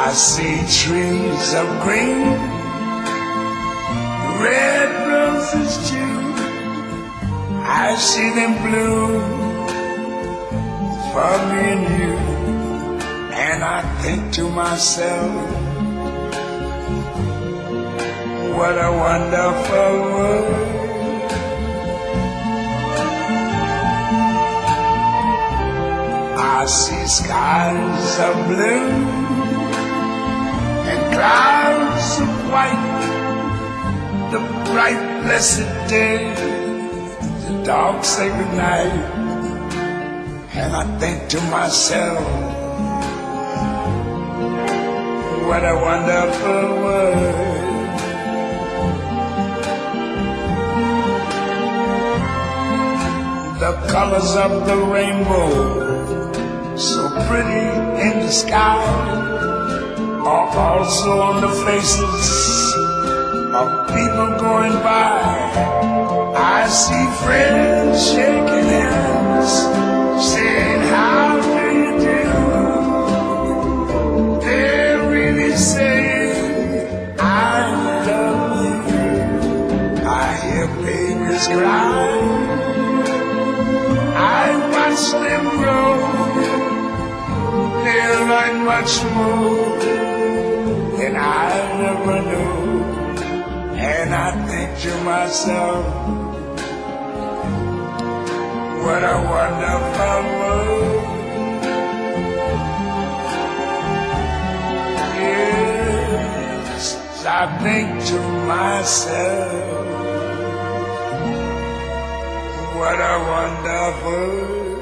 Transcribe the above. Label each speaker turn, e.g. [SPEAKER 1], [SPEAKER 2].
[SPEAKER 1] I see trees of green, red roses too. I see them bloom for me and you. And I think to myself, what a wonderful world. I see skies of blue and clouds of white, the bright blessed day, the dark sacred night. And I think to myself, what a wonderful world. The colors of the rainbow, so pretty in the sky, are also on the faces of people going by. I see friends shaking hands, saying, how do you do? They're really saying, I love you. I hear babies cry, I watch them grow. They learn much more than I never knew. And I think to myself, what a wonderful world. Yes, I think to myself, what a wonderful world.